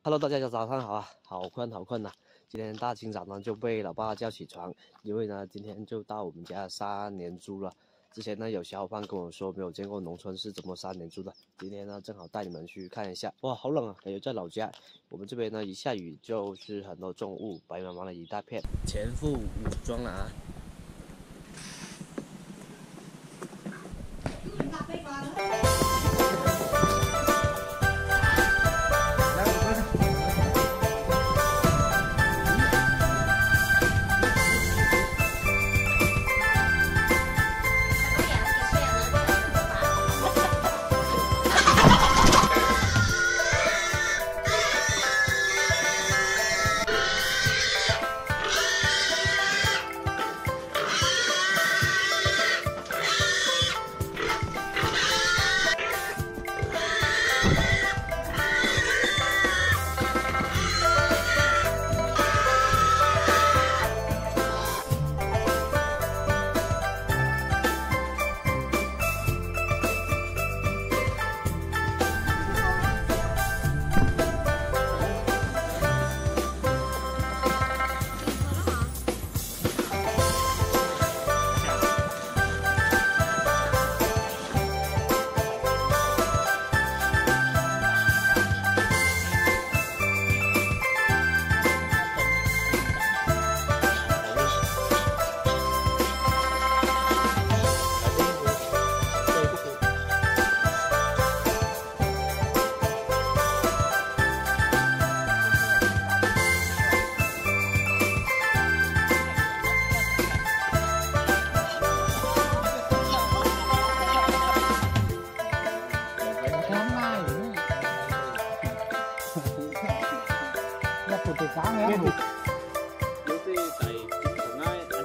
Hello，大家早上好啊，好困好困呐、今天大清早呢就被老爸叫起床，因为呢今天就到我们家杀年猪了。之前呢有小伙伴跟我说没有见过农村是怎么杀年猪的，今天呢正好带你们去看一下。哇，好冷啊！感觉在老家，我们这边呢一下雨就是很多重物，白茫茫的一大片。全副武装了啊！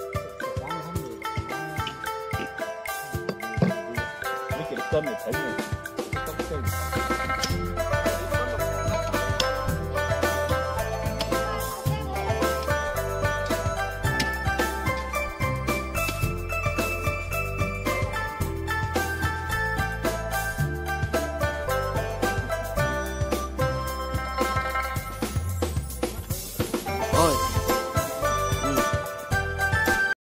专门成人。